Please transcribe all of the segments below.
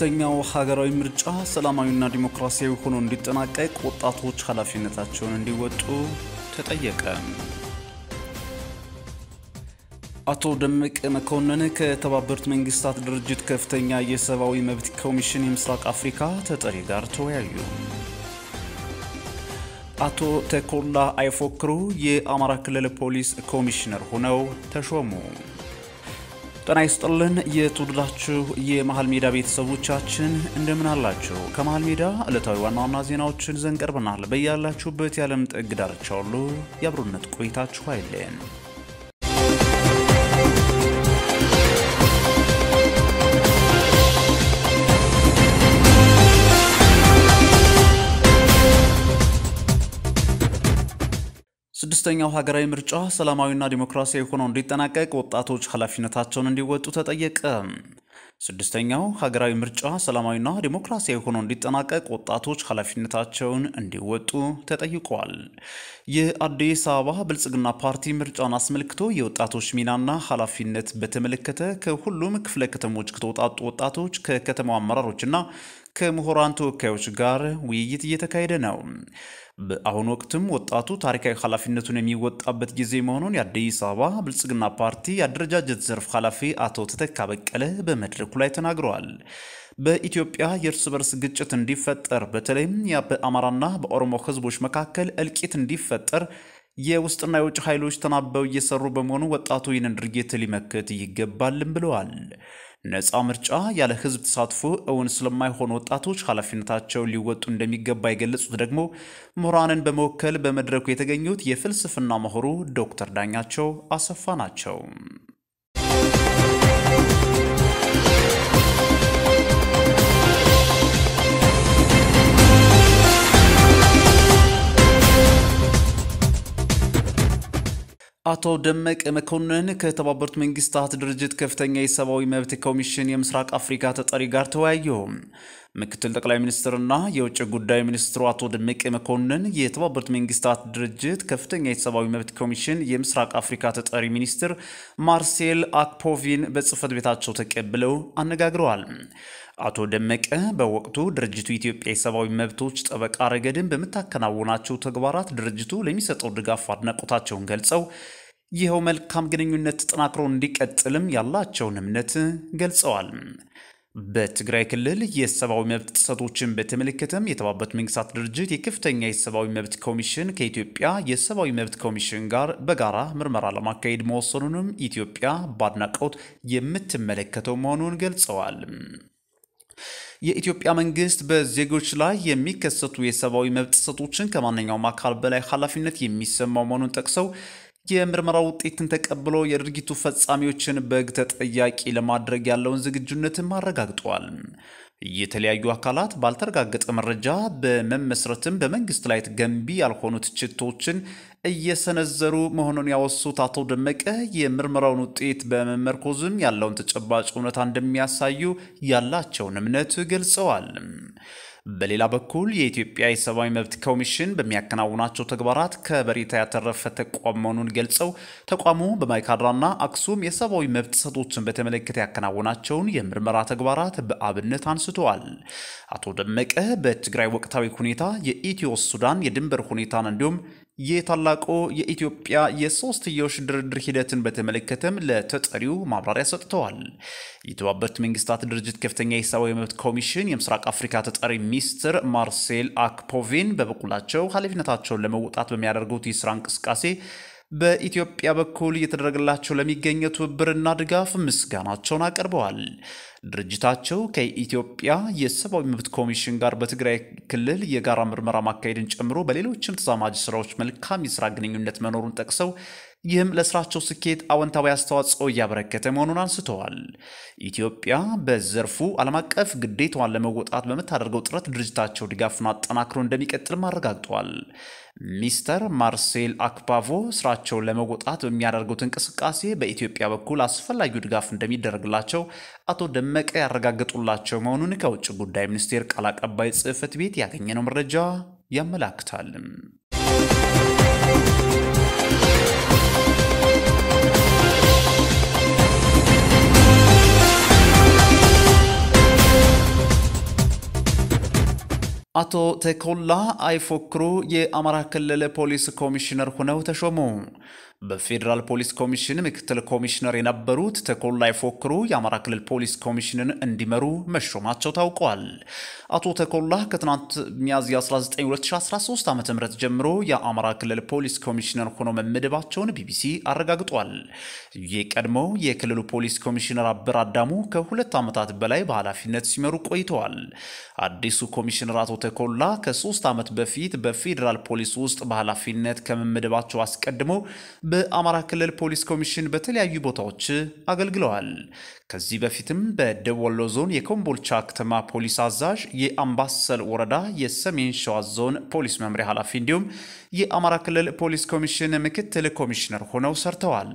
ስድስተኛው ሀገራዊ ምርጫ ሰላማዊና ዲሞክራሲያዊ ሆኖ እንዲጠናቀቅ ወጣቶች ኃላፊነታቸውን እንዲወጡ ተጠየቀ። አቶ ደመቀ መኮንን ከተባበሩት መንግስታት ድርጅት ከፍተኛ የሰብአዊ መብት ኮሚሽን የምስራቅ አፍሪካ ተጠሪ ጋር ተወያዩ። አቶ ተኮላ አይፎክሩ የአማራ ክልል ፖሊስ ኮሚሽነር ሆነው ተሾሙ። ጤና ይስጥልን የተወደዳችሁ የመሀል ሜዳ ቤተሰቦቻችን እንደምን አላችሁ? ከመሀል ሜዳ ዕለታዊ ዋና ዜናዎችን ይዘን ቀርበናል። በያላችሁበት የዓለም ጥግ ዳርቻ ሁሉ የአብሮነት ቆይታችሁ አይለየን። ስድስተኛው ሀገራዊ ምርጫ ሰላማዊና ዲሞክራሲያዊ ሆኖ እንዲጠናቀቅ ወጣቶች ኃላፊነታቸውን እንዲወጡ ተጠየቀ። ስድስተኛው ሀገራዊ ምርጫ ሰላማዊና ዲሞክራሲያዊ ሆኖ እንዲጠናቀቅ ወጣቶች ኃላፊነታቸውን እንዲወጡ ተጠይቋል። የአዲስ አበባ ብልጽግና ፓርቲ ምርጫን አስመልክቶ የወጣቶች ሚናና ኃላፊነት በተመለከተ ከሁሉም ክፍለ ከተሞች ከተውጣጡ ወጣቶች ከከተማው አመራሮችና ከምሁራን ተወካዮች ጋር ውይይት እየተካሄደ ነው። በአሁኑ ወቅትም ወጣቱ ታሪካዊ ኃላፊነቱን የሚወጣበት ጊዜ መሆኑን የአዲስ አበባ ብልጽግና ፓርቲ የአደረጃጀት ዘርፍ ኃላፊ አቶ ተተካ በቀለ በመድረኩ ላይ ተናግረዋል። በኢትዮጵያ የእርስ በርስ ግጭት እንዲፈጠር በተለይም በአማራና በኦሮሞ ህዝቦች መካከል እልቂት እንዲፈጠር የውስጥና የውጭ ኃይሎች ተናበው እየሰሩ በመሆኑ ወጣቱ ይህንን ድርጊት ሊመክት ይገባልም ብለዋል። ነፃ ምርጫ ያለ ህዝብ ተሳትፎ እውን ስለማይሆን ወጣቶች ኃላፊነታቸውን ሊወጡ እንደሚገባ የገለጹት ደግሞ ምሁራንን በመወከል በመድረኩ የተገኙት የፍልስፍና ምሁሩ ዶክተር ዳኛቸው አሰፋ ናቸው። አቶ ደመቀ መኮንን ከተባበሩት መንግስታት ድርጅት ከፍተኛ የሰብአዊ መብት ኮሚሽን የምስራቅ አፍሪካ ተጠሪ ጋር ተወያዩ። ምክትል ጠቅላይ ሚኒስትርና የውጭ ጉዳይ ሚኒስትሩ አቶ ደመቀ መኮንን የተባበሩት መንግስታት ድርጅት ከፍተኛ የሰብአዊ መብት ኮሚሽን የምስራቅ አፍሪካ ተጠሪ ሚኒስትር ማርሴል አክፖቪን በጽህፈት ቤታቸው ተቀብለው አነጋግረዋል። አቶ ደመቀ በወቅቱ ድርጅቱ ኢትዮጵያ የሰብአዊ መብቶች ጠበቃ ረገድን በመታከናወናቸው ተግባራት ድርጅቱ ለሚሰጠው ድጋፍ አድናቆታቸውን ገልጸው ይሄው መልካም ግንኙነት ተጠናክሮ እንዲቀጥልም ያላቸውን እምነት ገልጸዋል። በትግራይ ክልል የሰብአዊ መብት ጥሰቶችን በተመለከተም የተባበሩት መንግስታት ድርጅት የከፍተኛ የሰብአዊ መብት ኮሚሽን ከኢትዮጵያ የሰብአዊ መብት ኮሚሽን ጋር በጋራ ምርመራ ለማካሄድ መወሰኑንም ኢትዮጵያ በአድናቆት የምትመለከተው መሆኑን ገልጸዋል። የኢትዮጵያ መንግስት በዜጎች ላይ የሚከሰቱ የሰብአዊ መብት ጥሰቶችን ከማንኛውም አካል በላይ ኃላፊነት የሚሰማው መሆኑን ጠቅሰው የምርመራ ውጤትን ተቀብሎ የድርጊቱ ፈጻሚዎችን በሕግ ተጠያቂ ለማድረግ ያለውን ዝግጁነትን አረጋግጠዋል። የተለያዩ አካላት ባልተረጋገጠ መረጃ በመመስረትም በመንግስት ላይ ገንቢ ያልሆኑ ትችቶችን እየሰነዘሩ መሆኑን ያወሱት አቶ ደመቀ የምርመራውን ውጤት በመመርኮዝም ያለውን ተጨባጭ እውነታ እንደሚያሳዩ ያላቸውን እምነት ገልጸዋል። በሌላ በኩል የኢትዮጵያ የሰብአዊ መብት ኮሚሽን በሚያከናውናቸው ተግባራት ከበሬታ ያተረፈ ተቋም መሆኑን ገልጸው ተቋሙ በማይካድራና አክሱም የሰብአዊ መብት ጥሰቶችን በተመለከተ ያከናወናቸውን የምርመራ ተግባራት በአብነት አንስተዋል። አቶ ደመቀ በትግራይ ወቅታዊ ሁኔታ የኢትዮ ሱዳን የድንበር ሁኔታን እንዲሁም የታላቁ የኢትዮጵያ የሶስትዮሽ ድርድር ሂደትን በተመለከተም ለተጠሪው ማብራሪያ ሰጥተዋል። የተባበሩት መንግስታት ድርጅት ከፍተኛ የሰብአዊ መብት ኮሚሽን የምስራቅ አፍሪካ ተጠሪ ሚኒስትር ማርሴል አክፖቪን በበኩላቸው ኃላፊነታቸውን ለመወጣት በሚያደርጉት የስራ እንቅስቃሴ በኢትዮጵያ በኩል እየተደረገላቸው ለሚገኘው ትብብርና ድጋፍ ምስጋናቸውን አቀርበዋል። ድርጅታቸው ከኢትዮጵያ የሰብአዊ መብት ኮሚሽን ጋር በትግራይ ክልል የጋራ ምርመራ ማካሄድን ጨምሮ በሌሎችም ተዛማጅ ስራዎች መልካም የስራ ግንኙነት መኖሩን ጠቅሰው ይህም ለስራቸው ስኬት አወንታዊ አስተዋጽኦ እያበረከተ መሆኑን አንስተዋል። ኢትዮጵያ በዘርፉ ዓለም አቀፍ ግዴታዋን ለመወጣት በምታደርገው ጥረት ድርጅታቸው ድጋፉን አጠናክሮ እንደሚቀጥል አረጋግጠዋል። ሚስተር ማርሴል አክፓቮ ስራቸውን ለመወጣት በሚያደርጉት እንቅስቃሴ በኢትዮጵያ በኩል አስፈላጊው ድጋፍ እንደሚደረግላቸው አቶ ደመቀ ያረጋግጡላቸው መሆኑን ከውጭ ጉዳይ ሚኒስቴር ቃል አቀባይ ጽህፈት ቤት ያገኘነው መረጃ ያመላክታል። አቶ ተኮላ አይፎክሩ የአማራ ክልል ፖሊስ ኮሚሽነር ሆነው ተሾሙ። በፌዴራል ፖሊስ ኮሚሽን ምክትል ኮሚሽነር የነበሩት ተኮላ አይፎክሩ የአማራ ክልል ፖሊስ ኮሚሽንን እንዲመሩ መሾማቸው ታውቋል። አቶ ተኮላ ከትናንት ሚያዝያ 19 2013 ዓ.ም ጀምሮ የአማራ ክልል ፖሊስ ኮሚሽነር ሆነው መመደባቸውን ቢቢሲ አረጋግጧል። የቀድሞው የክልሉ ፖሊስ ኮሚሽነር አበር አዳሙ ከ2 ዓመታት በላይ በኃላፊነት ሲመሩ ቆይተዋል። አዲሱ ኮሚሽነር አቶ ተኮላ ከ3 ዓመት በፊት በፌዴራል ፖሊስ ውስጥ በኃላፊነት ከመመደባቸው አስቀድሞ በአማራ ክልል ፖሊስ ኮሚሽን በተለያዩ ቦታዎች አገልግለዋል። ከዚህ በፊትም በደቡብ ወሎ ዞን የኮምቦልቻ ከተማ ፖሊስ አዛዥ፣ የአምባሰል ወረዳ የሰሜን ሸዋ ዞን ፖሊስ መምሪያ ኃላፊ እንዲሁም የአማራ ክልል ፖሊስ ኮሚሽን ምክትል ኮሚሽነር ሆነው ሰርተዋል።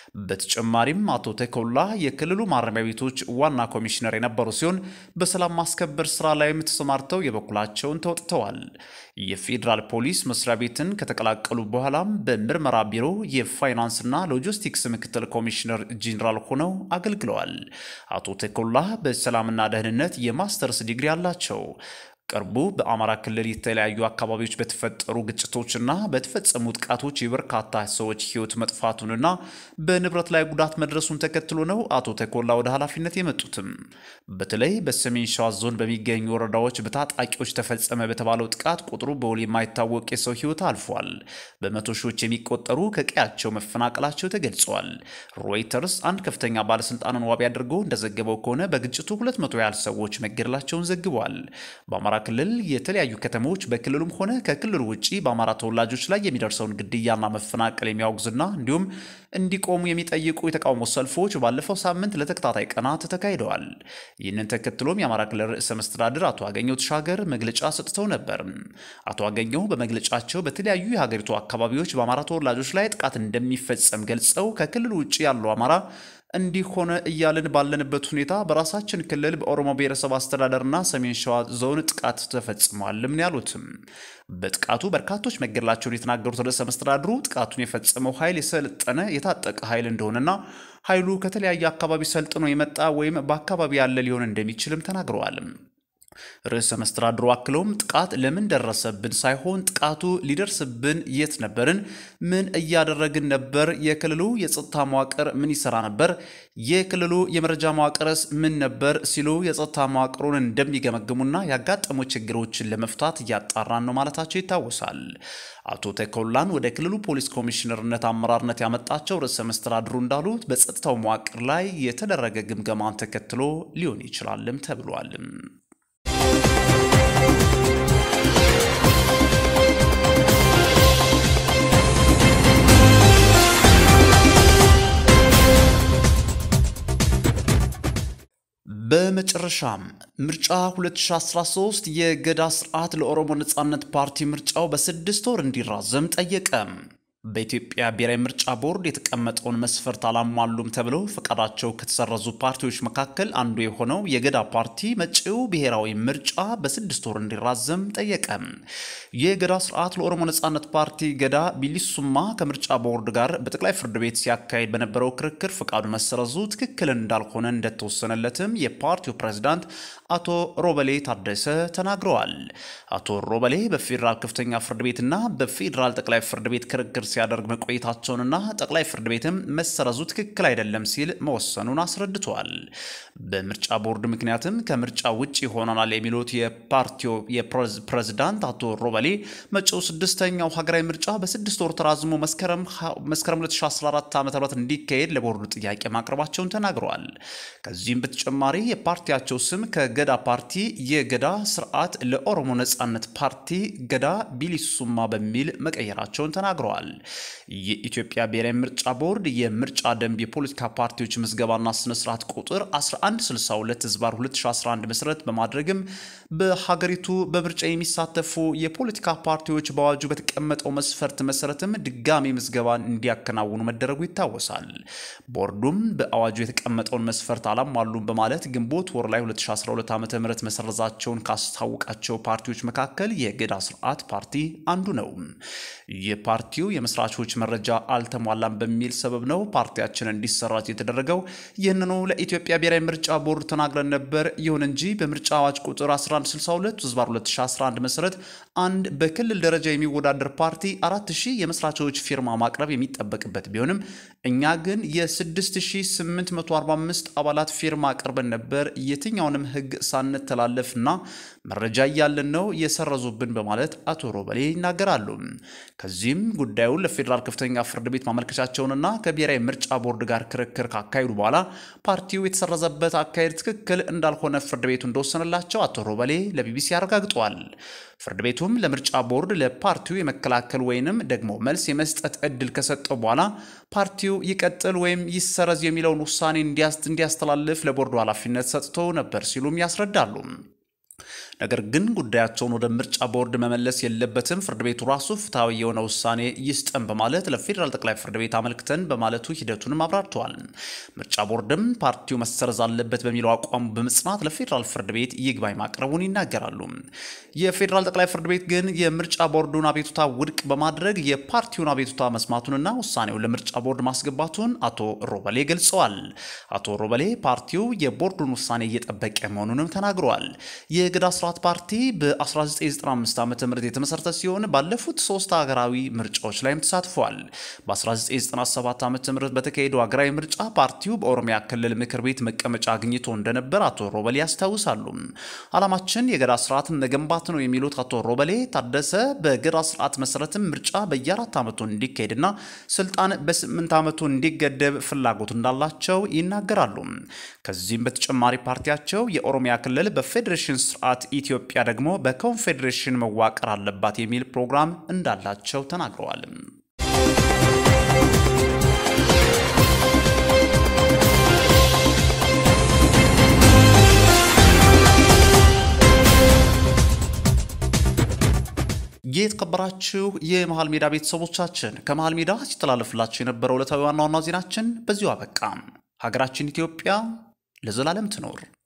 በተጨማሪም አቶ ተኮላ የክልሉ ማረሚያ ቤቶች ዋና ኮሚሽነር የነበሩ ሲሆን በሰላም ማስከበር ስራ ላይም ተሰማርተው የበኩላቸውን ተወጥተዋል። የፌዴራል ፖሊስ መስሪያ ቤትን ከተቀላቀሉ በኋላም በምርመራ ቢሮ የፋይናንስና ሎጂስቲክስ ምክትል ኮሚሽነር ጄኔራል ሆነው አገልግለዋል። አቶ ተኮላ በሰላምና ደህንነት የማስተርስ ዲግሪ አላቸው። ቅርቡ በአማራ ክልል የተለያዩ አካባቢዎች በተፈጠሩ ግጭቶችና በተፈጸሙ ጥቃቶች የበርካታ ሰዎች ሕይወት መጥፋቱንና በንብረት ላይ ጉዳት መድረሱን ተከትሎ ነው አቶ ተኮላ ወደ ኃላፊነት የመጡትም። በተለይ በሰሜን ሸዋ ዞን በሚገኙ ወረዳዎች በታጣቂዎች ተፈጸመ በተባለው ጥቃት ቁጥሩ በውል የማይታወቅ የሰው ሕይወት አልፏል። በመቶ ሺዎች የሚቆጠሩ ከቀያቸው መፈናቀላቸው ተገልጿል። ሮይተርስ አንድ ከፍተኛ ባለስልጣንን ዋቢ አድርጎ እንደዘገበው ከሆነ በግጭቱ 200 ያህል ሰዎች መገደላቸውን ዘግቧል። በአማራ ክልል የተለያዩ ከተሞች በክልሉም ሆነ ከክልሉ ውጪ በአማራ ተወላጆች ላይ የሚደርሰውን ግድያና መፈናቀል የሚያወግዝና እንዲሁም እንዲቆሙ የሚጠይቁ የተቃውሞ ሰልፎች ባለፈው ሳምንት ለተከታታይ ቀናት ተካሂደዋል። ይህንን ተከትሎም የአማራ ክልል ርዕሰ መስተዳድር አቶ አገኘሁ ተሻገር መግለጫ ሰጥተው ነበር። አቶ አገኘሁ በመግለጫቸው በተለያዩ የሀገሪቱ አካባቢዎች በአማራ ተወላጆች ላይ ጥቃት እንደሚፈጸም ገልጸው ከክልሉ ውጪ ያለው አማራ እንዲሆነ እያልን ባለንበት ሁኔታ በራሳችን ክልል በኦሮሞ ብሔረሰብ አስተዳደርና ሰሜን ሸዋ ዞን ጥቃት ተፈጽሟል ምን ያሉትም። በጥቃቱ በርካቶች መገደላቸውን የተናገሩት ርዕሰ መስተዳድሩ ጥቃቱን የፈጸመው ኃይል የሰለጠነ የታጠቀ ኃይል እንደሆነና ኃይሉ ከተለያየ አካባቢ ሰልጥኖ የመጣ ወይም በአካባቢ ያለ ሊሆን እንደሚችልም ተናግረዋል። ርዕሰ መስተዳድሩ አክለውም ጥቃት ለምን ደረሰብን ሳይሆን ጥቃቱ ሊደርስብን የት ነበርን፣ ምን እያደረግን ነበር፣ የክልሉ የጸጥታ መዋቅር ምን ይሰራ ነበር፣ የክልሉ የመረጃ መዋቅርስ ምን ነበር ሲሉ የጸጥታ መዋቅሩን እንደሚገመግሙና ያጋጠሙ ችግሮችን ለመፍታት እያጣራን ነው ማለታቸው ይታወሳል። አቶ ተኮላን ወደ ክልሉ ፖሊስ ኮሚሽነርነት አመራርነት ያመጣቸው ርዕሰ መስተዳድሩ እንዳሉት በጸጥታው መዋቅር ላይ የተደረገ ግምገማን ተከትሎ ሊሆን ይችላልም ተብሏል። በመጨረሻም ምርጫ 2013 የገዳ ስርዓት ለኦሮሞ ነጻነት ፓርቲ ምርጫው በ6 ወር እንዲራዘም ጠየቀ። በኢትዮጵያ ብሔራዊ ምርጫ ቦርድ የተቀመጠውን መስፈርት አላሟሉም ተብለው ፈቃዳቸው ከተሰረዙ ፓርቲዎች መካከል አንዱ የሆነው የገዳ ፓርቲ መጪው ብሔራዊ ምርጫ በ6 ወር እንዲራዘም ጠየቀ። የገዳ ስርዓት ለኦሮሞ ነጻነት ፓርቲ ገዳ ቢሊሱማ ከምርጫ ቦርድ ጋር በጠቅላይ ፍርድ ቤት ሲያካሂድ በነበረው ክርክር ፈቃዱ መሰረዙ ትክክል እንዳልሆነ እንደተወሰነለትም የፓርቲው ፕሬዝዳንት አቶ ሮበሌ ታደሰ ተናግረዋል። አቶ ሮበሌ በፌዴራል ከፍተኛ ፍርድ ቤትና በፌዴራል ጠቅላይ ፍርድ ቤት ክርክር ሲያደርግ መቆየታቸውንና ጠቅላይ ፍርድ ቤትም መሰረዙ ትክክል አይደለም ሲል መወሰኑን አስረድቷል። በምርጫ ቦርድ ምክንያትም ከምርጫ ውጪ ሆነናል የሚሉት የፓርቲው የፕሬዝዳንት አቶ ሮበሌ መጪው 6ኛው ሀገራዊ ምርጫ በ6 ወር ተራዝሞ መስከረም 2014 ዓ.ም እንዲካሄድ ለቦርዱ ጥያቄ ማቅረባቸውን ተናግረዋል። ከዚህም በተጨማሪ የፓርቲያቸው ስም ከገዳ ፓርቲ የገዳ ስርዓት ለኦሮሞ ነጻነት ፓርቲ ገዳ ቢሊሱማ በሚል መቀየራቸውን ተናግረዋል። የኢትዮጵያ ብሔራዊ ምርጫ ቦርድ የምርጫ ደንብ የፖለቲካ ፓርቲዎች ምዝገባና ስነ ስርዓት ቁጥር 1162/2011 መሰረት በማድረግም በሀገሪቱ በምርጫ የሚሳተፉ የፖለቲካ ፓርቲዎች በአዋጁ በተቀመጠው መስፈርት መሰረትም ድጋሚ ምዝገባን እንዲያከናውኑ መደረጉ ይታወሳል። ቦርዱም በአዋጁ የተቀመጠውን መስፈርት አላሟሉም በማለት ግንቦት ወር ላይ 2012 ዓ.ም መሰረዛቸውን ካስታወቃቸው ፓርቲዎች መካከል የገዳ ስርዓት ፓርቲ አንዱ ነው። የፓርቲው የመስራቾች መረጃ አልተሟላም በሚል ሰበብ ነው ፓርቲያችን እንዲሰራጭ የተደረገው። ይህንኑ ለኢትዮጵያ ብሔራዊ ምርጫ ቦርድ ተናግረን ነበር። ይሁን እንጂ በምርጫ አዋጅ ቁጥር 1162/2011 መሰረት አንድ በክልል ደረጃ የሚወዳደር ፓርቲ 4000 የመስራቾች ፊርማ ማቅረብ የሚጠበቅበት ቢሆንም እኛ ግን የ6845 አባላት ፊርማ አቅርበን ነበር። የትኛውንም ህግ ሳንተላለፍና መረጃ ያለን ነው የሰረዙብን በማለት አቶ ሮበሌ ይናገራሉ። ከዚህም ጉዳዩን ለፌደራል ከፍተኛ ፍርድ ቤት ማመልከቻቸውንና ከብሔራዊ ምርጫ ቦርድ ጋር ክርክር ካካሄዱ በኋላ ፓርቲው የተሰረዘበት አካሄድ ትክክል እንዳልሆነ ፍርድ ቤቱ እንደወሰነላቸው አቶ ሮበሌ ለቢቢሲ አረጋግጠዋል። ፍርድ ቤቱም ለምርጫ ቦርድ ለፓርቲው የመከላከል ወይንም ደግሞ መልስ የመስጠት እድል ከሰጠው በኋላ ፓርቲው ይቀጥል ወይም ይሰረዝ የሚለውን ውሳኔ እንዲያስተላልፍ ለቦርዱ ኃላፊነት ሰጥቶ ነበር ሲሉም ያስረዳሉ። ነገር ግን ጉዳያቸውን ወደ ምርጫ ቦርድ መመለስ የለበትም፣ ፍርድ ቤቱ ራሱ ፍትሃዊ የሆነ ውሳኔ ይስጠን በማለት ለፌደራል ጠቅላይ ፍርድ ቤት አመልክተን በማለቱ ሂደቱንም አብራርተዋል። ምርጫ ቦርድም ፓርቲው መሰረዝ አለበት በሚለው አቋሙ በመጽናት ለፌደራል ፍርድ ቤት ይግባኝ ማቅረቡን ይናገራሉ። የፌደራል ጠቅላይ ፍርድ ቤት ግን የምርጫ ቦርዱን አቤቱታ ውድቅ በማድረግ የፓርቲውን አቤቱታ መስማቱንና ውሳኔውን ለምርጫ ቦርድ ማስገባቱን አቶ ሮበሌ ገልጸዋል። አቶ ሮበሌ ፓርቲው የቦርዱን ውሳኔ እየጠበቀ መሆኑንም ተናግረዋል። የገዳ ስርዓት ፓርቲ በ1995 ዓ.ም የተመሰረተ ሲሆን ባለፉት 3 ሀገራዊ ምርጫዎች ላይም ተሳትፏል። በ1997 ዓ.ም በተካሄደው ሀገራዊ ምርጫ ፓርቲው በኦሮሚያ ክልል ምክር ቤት መቀመጫ አግኝቶ እንደነበር አቶ ሮበሌ ያስታውሳሉ። ዓላማችን የገዳ ስርዓትን መገንባት ነው የሚሉት አቶ ሮበሌ ታደሰ በገዳ ስርዓት መሰረትም ምርጫ በየ4 ዓመቱ እንዲካሄድና ስልጣን በ8 ዓመቱ እንዲገደብ ፍላጎት እንዳላቸው ይናገራሉ። ከዚህም በተጨማሪ ፓርቲያቸው የኦሮሚያ ክልል በፌዴሬሽን ስርዓት ኢትዮጵያ ደግሞ በኮንፌዴሬሽን መዋቀር አለባት የሚል ፕሮግራም እንዳላቸው ተናግረዋል። የተከበራችሁ የመሃል ሜዳ ቤተሰቦቻችን ከመሃል ሜዳ ሲተላለፍላችሁ የነበረው ዕለታዊ ዋና ዋና ዜናችን በዚሁ አበቃ። ሀገራችን ኢትዮጵያ ለዘላለም ትኖር።